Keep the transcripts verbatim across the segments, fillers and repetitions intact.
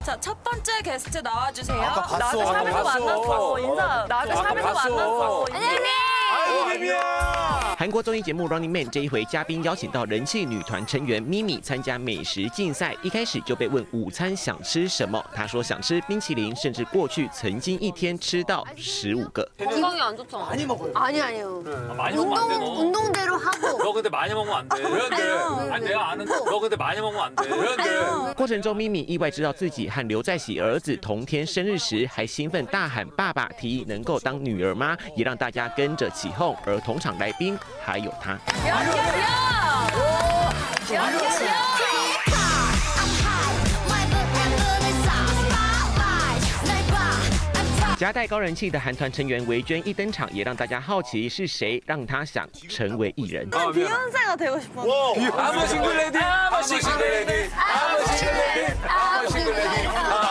자, 첫 번째 게스트 나와주세요. 아까 봤어. 나가 샵에서 봤어. 만났어. 인사. 나가 샵에서 만났어. 안녕히. 韩国综艺节目《Running Man》这一回，嘉宾邀请到人气女团成员咪咪参加美食竞赛。一开始就被问午餐想吃什么，她说想吃冰淇淋，甚至过去曾经一天吃到十五个。 건강이 안 좋잖아. 많이 먹어요. 아니 아니요. 많이 먹으면 안 돼, 너. 운동 운동대로 하고. 너 근데 많이 먹으면 안 돼. 왜 안 돼? 아니 내가 아는 거. 너 근데 많이 먹으면 안 돼. 왜 안 돼? 过程中，咪咪意外知道自己和刘在熙儿子同天生日时，还兴奋大喊爸爸，提议能够当女儿吗？也让大家跟着起哄。而同场来宾还有他。 夹带高人气的韩团成员维娟一登场，也让大家好奇是谁让她想成为艺人。 비욘세가 되고 싶어. I'm a single lady. I'm a single lady. I'm a single lady. I'm a single lady.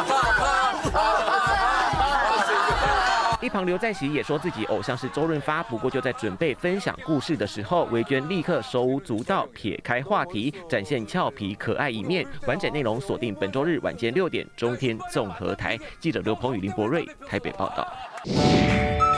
一旁刘在熙也说自己偶像是周润发，不过就在准备分享故事的时候，维娟立刻手舞足蹈，撇开话题，展现俏皮可爱一面。完整内容锁定本周日晚间六点中天综合台。记者刘鹏宇、林博瑞台北报道。